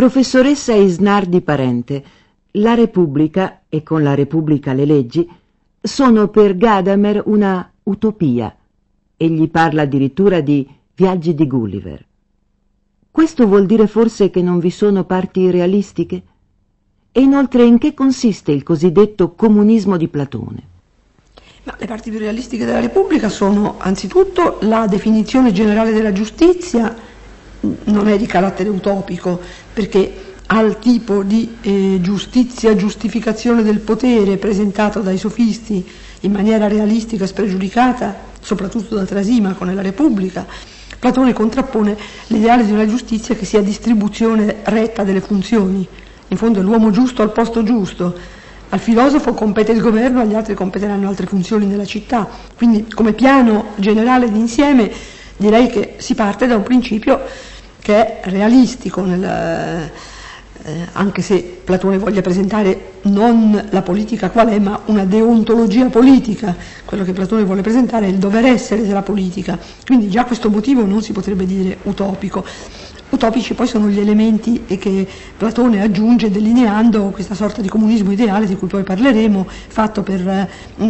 Professoressa Isnardi Parente, la Repubblica, e con la Repubblica le leggi, sono per Gadamer una utopia. Egli parla addirittura di viaggi di Gulliver. Questo vuol dire forse che non vi sono parti realistiche? E inoltre in che consiste il cosiddetto comunismo di Platone? Ma le parti più realistiche della Repubblica sono anzitutto la definizione generale della giustizia, non è di carattere utopico, perché al tipo di giustizia, giustificazione del potere presentato dai sofisti in maniera realistica e spregiudicata, soprattutto da Trasimaco nella Repubblica, Platone contrappone l'ideale di una giustizia che sia distribuzione retta delle funzioni. In fondo è l'uomo giusto al posto giusto. Al filosofo compete il governo, agli altri competeranno altre funzioni nella città. Quindi come piano generale d'insieme direi che si parte da un principio che è realistico, anche se Platone voglia presentare non la politica qual è, ma una deontologia politica. Quello che Platone vuole presentare è il dover essere della politica, quindi già questo motivo non si potrebbe dire utopico. Utopici poi sono gli elementi che Platone aggiunge delineando questa sorta di comunismo ideale di cui poi parleremo, fatto per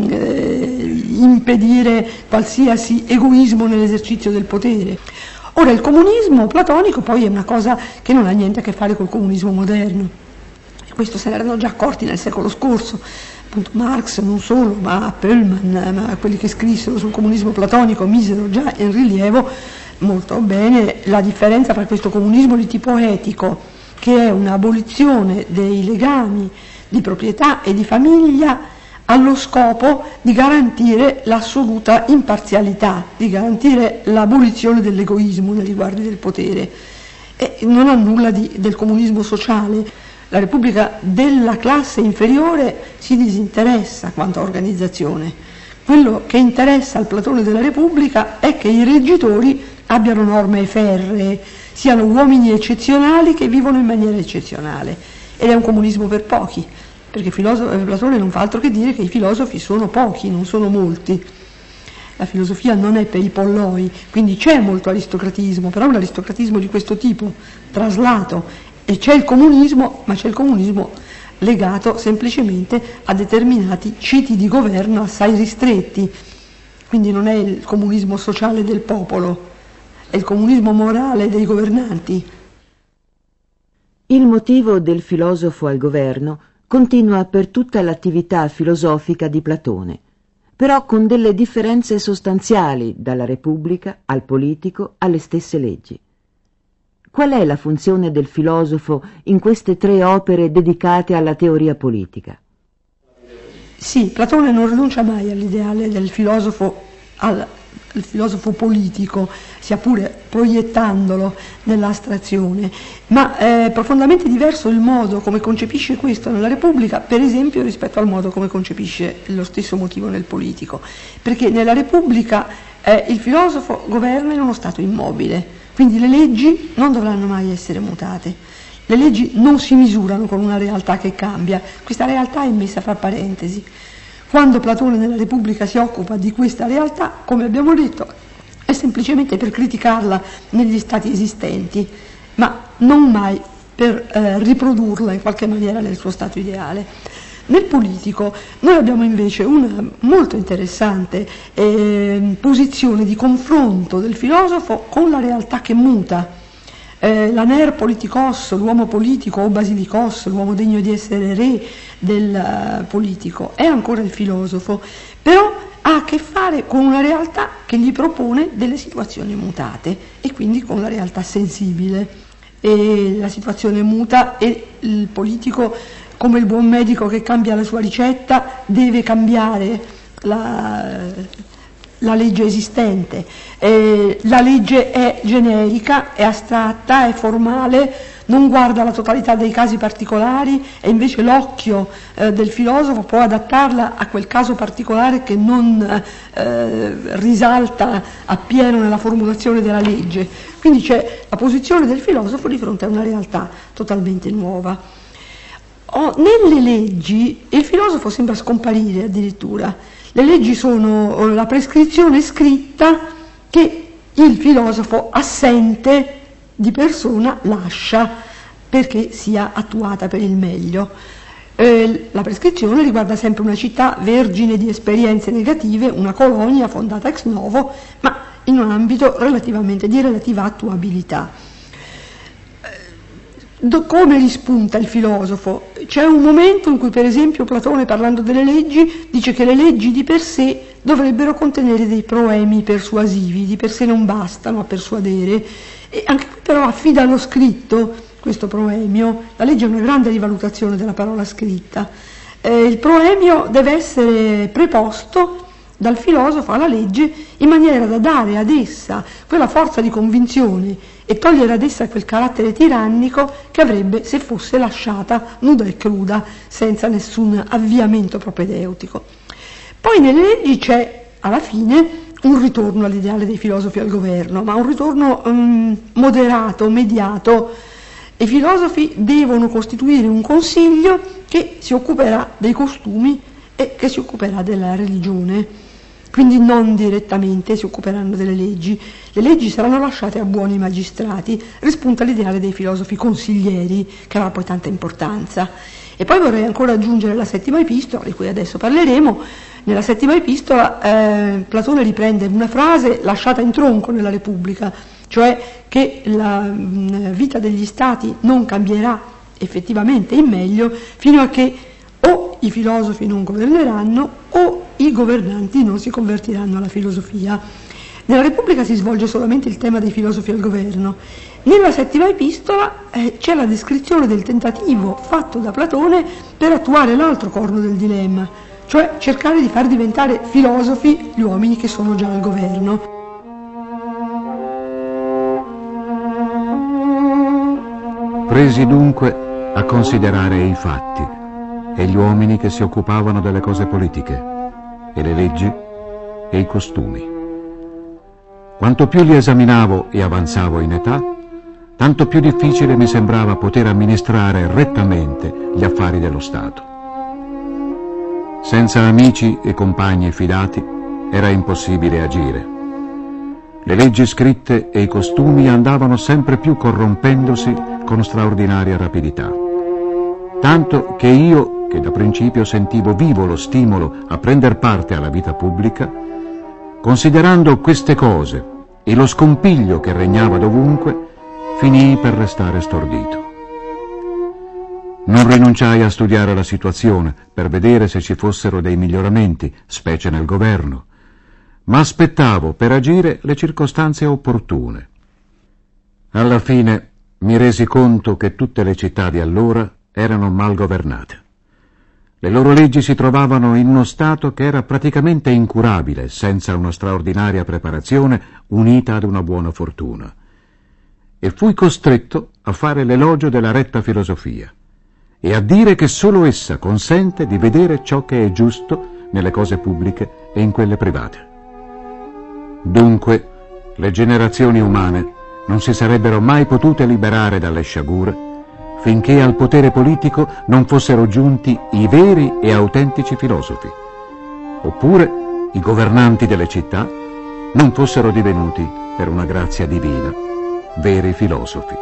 impedire qualsiasi egoismo nell'esercizio del potere. Ora il comunismo platonico poi è una cosa che non ha niente a che fare col comunismo moderno, e questo se ne erano già accorti nel secolo scorso, appunto Marx non solo, ma Pöllman, ma quelli che scrissero sul comunismo platonico misero già in rilievo molto bene la differenza tra questo comunismo di tipo etico, che è un'abolizione dei legami di proprietà e di famiglia allo scopo di garantire l'assoluta imparzialità, di garantire l'abolizione dell'egoismo nei riguardi del potere, e non ha nulla del comunismo sociale. La Repubblica della classe inferiore si disinteressa quanto a organizzazione. Quello che interessa al Platone della Repubblica è che i reggitori abbiano norme ferree, siano uomini eccezionali che vivono in maniera eccezionale, ed è un comunismo per pochi, perché Platone non fa altro che dire che i filosofi sono pochi, non sono molti. La filosofia non è per i polloi, quindi c'è molto aristocratismo, però un aristocratismo di questo tipo, traslato, e c'è il comunismo, ma c'è il comunismo legato semplicemente a determinati ceti di governo assai ristretti, quindi non è il comunismo sociale del popolo, è il comunismo morale dei governanti. Il motivo del filosofo al governo continua per tutta l'attività filosofica di Platone, però con delle differenze sostanziali dalla Repubblica al politico alle stesse leggi. Qual è la funzione del filosofo in queste tre opere dedicate alla teoria politica? Sì, Platone non rinuncia mai all'ideale del filosofo, il filosofo politico, sia pure proiettandolo nell'astrazione, ma è profondamente diverso il modo come concepisce questo nella Repubblica, per esempio, rispetto al modo come concepisce lo stesso motivo nel politico, perché nella Repubblica il filosofo governa in uno stato immobile, quindi le leggi non dovranno mai essere mutate. Le leggi non si misurano con una realtà che cambia, questa realtà è messa fra parentesi. Quando Platone nella Repubblica si occupa di questa realtà, come abbiamo detto, è semplicemente per criticarla negli stati esistenti, ma non mai per riprodurla in qualche maniera nel suo stato ideale. Nel politico noi abbiamo invece una molto interessante posizione di confronto del filosofo con la realtà che muta. L'aner politikos, l'uomo politico, o basilikos, l'uomo degno di essere re del politico, è ancora il filosofo, però ha a che fare con una realtà che gli propone delle situazioni mutate e quindi con la realtà sensibile. E la situazione muta e il politico, come il buon medico che cambia la sua ricetta, deve cambiare la legge esistente. La legge è generica, è astratta, è formale, non guarda la totalità dei casi particolari, e invece l'occhio del filosofo può adattarla a quel caso particolare che non risalta appieno nella formulazione della legge. Quindi c'è la posizione del filosofo di fronte a una realtà totalmente nuova. Nelle leggi il filosofo sembra scomparire addirittura. Le leggi sono la prescrizione scritta che il filosofo assente di persona lascia perché sia attuata per il meglio. La prescrizione riguarda sempre una città vergine di esperienze negative, una colonia fondata ex novo, ma in un ambito di relativa attuabilità. Come rispunta il filosofo? C'è un momento in cui, per esempio, Platone, parlando delle leggi, dice che le leggi di per sé dovrebbero contenere dei proemi persuasivi, di per sé non bastano a persuadere, e anche qui però affida allo scritto questo proemio. La legge è una grande rivalutazione della parola scritta. Il proemio deve essere preposto dal filosofo alla legge in maniera da dare ad essa quella forza di convinzione e togliere ad essa quel carattere tirannico che avrebbe se fosse lasciata nuda e cruda, senza nessun avviamento propedeutico. Poi nelle leggi c'è alla fine un ritorno all'ideale dei filosofi al governo, ma un ritorno moderato, mediato. I filosofi devono costituire un consiglio che si occuperà dei costumi e che si occuperà della religione, quindi non direttamente si occuperanno delle leggi. Le leggi saranno lasciate a buoni magistrati. Rispunta l'ideale dei filosofi consiglieri, che avrà poi tanta importanza. E poi vorrei ancora aggiungere la settima epistola, di cui adesso parleremo. Nella settima epistola Platone riprende una frase lasciata in tronco nella Repubblica, cioè che la vita degli stati non cambierà effettivamente in meglio fino a che o i filosofi non governeranno o i governanti non si convertiranno alla filosofia. Nella Repubblica si svolge solamente il tema dei filosofi al governo. Nella settima epistola c'è la descrizione del tentativo fatto da Platone per attuare l'altro corno del dilemma, cioè cercare di far diventare filosofi gli uomini che sono già al governo. Presi dunque a considerare i fatti e gli uomini che si occupavano delle cose politiche e le leggi e i costumi. Quanto più li esaminavo e avanzavo in età, tanto più difficile mi sembrava poter amministrare rettamente gli affari dello Stato. Senza amici e compagni fidati era impossibile agire. Le leggi scritte e i costumi andavano sempre più corrompendosi con straordinaria rapidità. Tanto che io, che da principio sentivo vivo lo stimolo a prender parte alla vita pubblica, considerando queste cose e lo scompiglio che regnava dovunque, finii per restare stordito. Non rinunciai a studiare la situazione per vedere se ci fossero dei miglioramenti, specie nel governo, ma aspettavo per agire le circostanze opportune. Alla fine mi resi conto che tutte le città di allora erano mal governate. Le loro leggi si trovavano in uno stato che era praticamente incurabile senza una straordinaria preparazione unita ad una buona fortuna. E fui costretto a fare l'elogio della retta filosofia e a dire che solo essa consente di vedere ciò che è giusto nelle cose pubbliche e in quelle private. Dunque, le generazioni umane non si sarebbero mai potute liberare dalle sciagure finché al potere politico non fossero giunti i veri e autentici filosofi, oppure i governanti delle città non fossero divenuti, per una grazia divina, veri filosofi.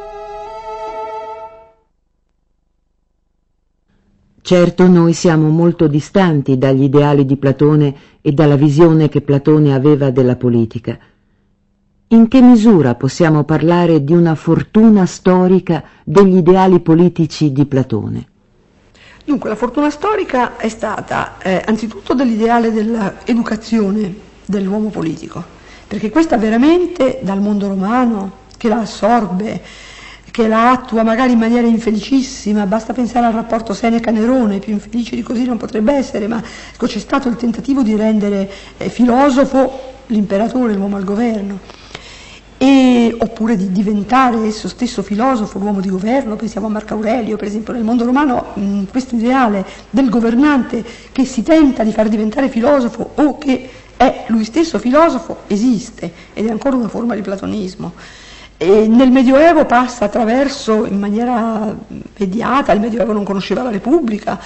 Certo, noi siamo molto distanti dagli ideali di Platone e dalla visione che Platone aveva della politica. In che misura possiamo parlare di una fortuna storica degli ideali politici di Platone? Dunque, la fortuna storica è stata anzitutto dell'ideale dell'educazione dell'uomo politico, perché questa veramente dal mondo romano, che la assorbe, che la attua magari in maniera infelicissima, basta pensare al rapporto Seneca-Nerone, più infelice di così non potrebbe essere, ma ecco, c'è stato il tentativo di rendere filosofo l'imperatore, l'uomo al governo, oppure di diventare esso stesso filosofo, l'uomo di governo. Pensiamo a Marco Aurelio, per esempio. Nel mondo romano questo ideale del governante che si tenta di far diventare filosofo o che è lui stesso filosofo esiste, ed è ancora una forma di platonismo. E nel Medioevo passa attraverso, in maniera mediata, il Medioevo non conosceva la Repubblica,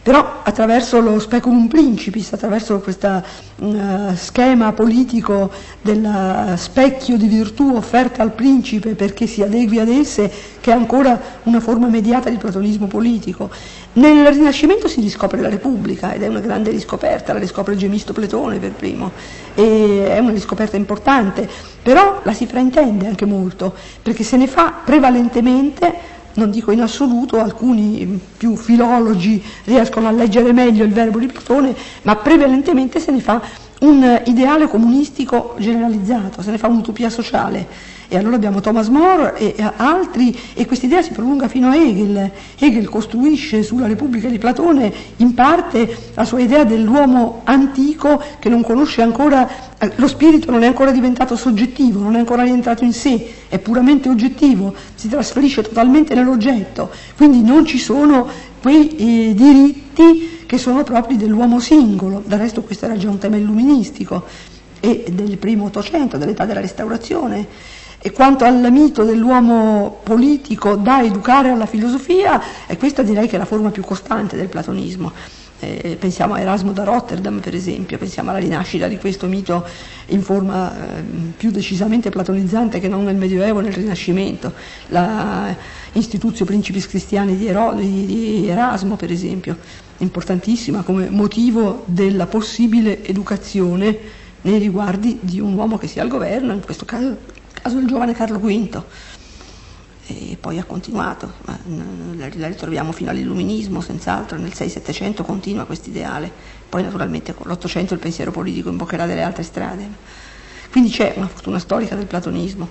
però attraverso lo speculum principis, attraverso questo schema politico del specchio di virtù offerte al principe perché si adegui ad esse, che è ancora una forma mediata di platonismo politico. Nel Rinascimento si riscopre la Repubblica ed è una grande riscoperta, la riscopre Gemistopletone per primo, e è una riscoperta importante, però la si fraintende anche molto, perché se ne fa prevalentemente, non dico in assoluto, alcuni più filologi riescono a leggere meglio il verbo di Platone, ma prevalentemente se ne fa un ideale comunistico generalizzato, se ne fa un'utopia sociale. E allora abbiamo Thomas More e altri, e questa idea si prolunga fino a Hegel. Hegel costruisce sulla Repubblica di Platone in parte la sua idea dell'uomo antico che non conosce ancora, lo spirito non è ancora diventato soggettivo, non è ancora rientrato in sé, è puramente oggettivo, si trasferisce totalmente nell'oggetto, quindi non ci sono quei diritti che sono propri dell'uomo singolo. Del resto questo era già un tema illuministico e del primo Ottocento, dell'età della Restaurazione. E quanto al mito dell'uomo politico da educare alla filosofia, questa direi che è la forma più costante del platonismo. Pensiamo a Erasmo da Rotterdam, per esempio, pensiamo alla rinascita di questo mito in forma più decisamente platonizzante che non nel Medioevo, nel Rinascimento, la Institutio Principis Christiani di Erasmo, per esempio, importantissima come motivo della possibile educazione nei riguardi di un uomo che sia al governo, in questo caso il giovane Carlo V, e poi ha continuato, la ritroviamo fino all'illuminismo, senz'altro, nel 6-700 continua questo ideale, poi naturalmente con l'Ottocento il pensiero politico imboccherà delle altre strade, quindi c'è una fortuna storica del platonismo.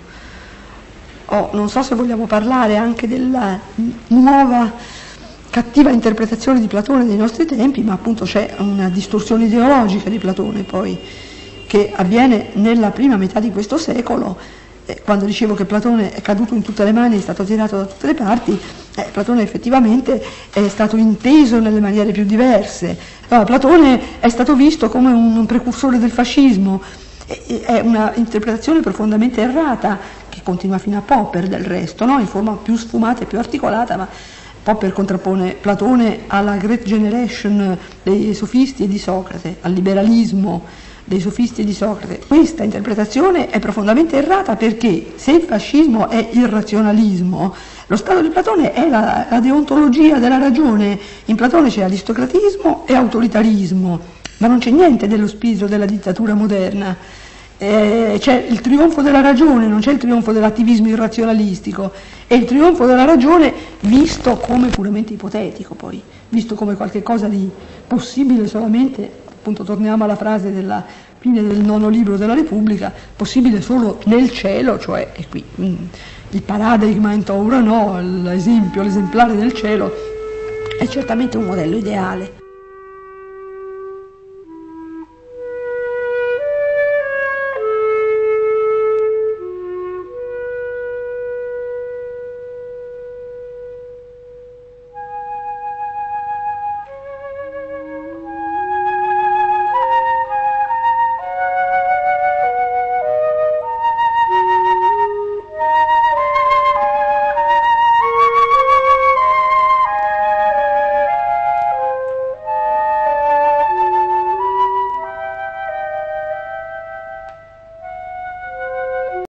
Non so se vogliamo parlare anche della nuova cattiva interpretazione di Platone dei nostri tempi, ma appunto c'è una distorsione ideologica di Platone poi, che avviene nella prima metà di questo secolo. Quando dicevo che Platone è caduto in tutte le mani, è stato tirato da tutte le parti, Platone effettivamente è stato inteso nelle maniere più diverse. Allora, Platone è stato visto come un precursore del fascismo, è una interpretazione profondamente errata, che continua fino a Popper del resto, no? In forma più sfumata e più articolata, ma Popper contrappone Platone alla Great Generation dei sofisti e di Socrate, al liberalismo dei sofisti e di Socrate. Questa interpretazione è profondamente errata, perché se il fascismo è il razionalismo, lo stato di Platone è la deontologia della ragione. In Platone c'è aristocratismo e autoritarismo, ma non c'è niente dello spirito della dittatura moderna. C'è il trionfo della ragione, non c'è il trionfo dell'attivismo irrazionalistico, e il trionfo della ragione visto come puramente ipotetico, poi visto come qualche cosa di possibile solamente, appunto torniamo alla frase della fine del nono libro della Repubblica, possibile solo nel cielo, cioè è qui il paradigma in Torah, no? L'esempio, l'esemplare del cielo è certamente un modello ideale.